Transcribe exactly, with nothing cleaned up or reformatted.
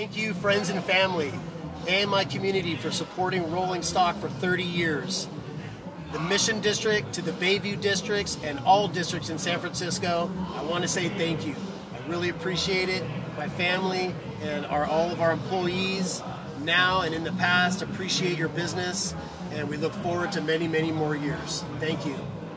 Thank you, friends and family, and my community for supporting rolling stock for thirty years. The Mission District to the Bayview districts and all districts in San Francisco, I want to say thank you. I really appreciate it. My family and our, all of our employees now and in the past appreciate your business, and we look forward to many, many more years. Thank you.